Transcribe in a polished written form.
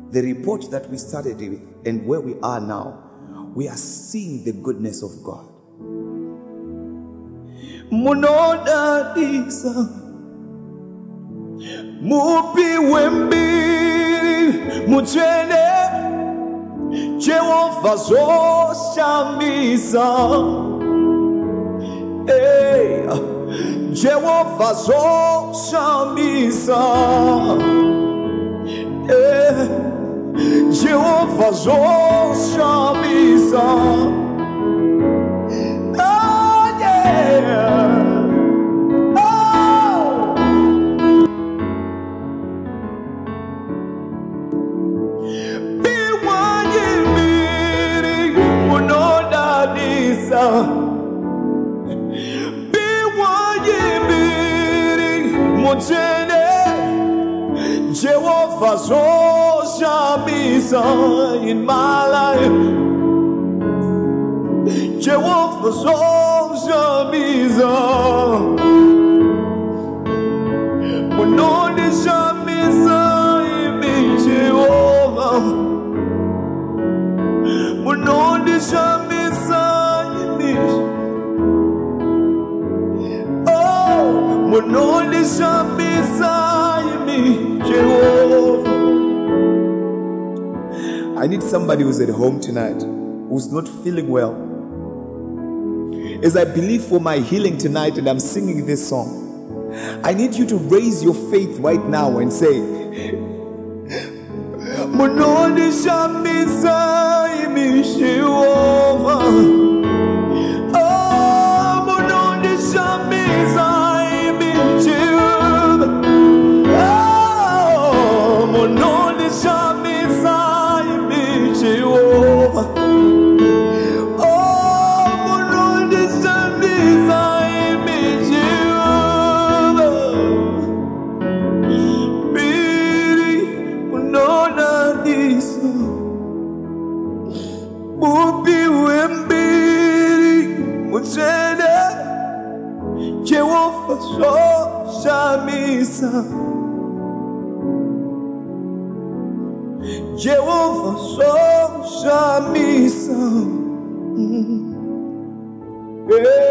the report that we started with and where we are now, we are seeing the goodness of God. Munodadisa Mupi Mbiri Mujene Jehovah zo shamisa Jehovah zo shamisa Jehovah zo shamisa Jehovah so shamisa in my life. Jehovah so shamisa. Munoni shamisa imi Jehovah. Munoni shamisa imi. Oh, munoni shamisa imi Jehovah. I need somebody who's at home tonight, who's not feeling well. As I believe for my healing tonight and I'm singing this song, I need you to raise your faith right now and say, Munoni shamisa imi Jehovah. Oh, munoni shamisa imi Jehovah. Oh, munoni shamisa imi Jehovah. Jehovah so shamisa. Jehovah so shamisa.